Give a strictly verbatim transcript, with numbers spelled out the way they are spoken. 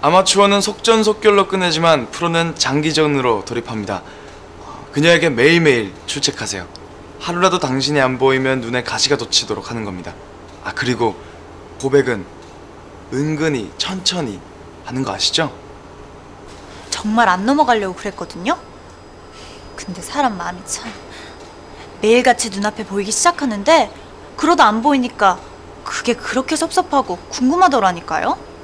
아마추어는 속전속결로 끝내지만 프로는 장기전으로 돌입합니다. 그녀에게 매일매일 출첵하세요. 하루라도 당신이 안 보이면 눈에 가시가 돋치도록 하는 겁니다. 아, 그리고 고백은 은근히 천천히 하는 거 아시죠? 정말 안 넘어가려고 그랬거든요? 근데 사람 마음이 참... 매일같이 눈앞에 보이기 시작하는데 그러다 안 보이니까 그게 그렇게 섭섭하고 궁금하더라니까요?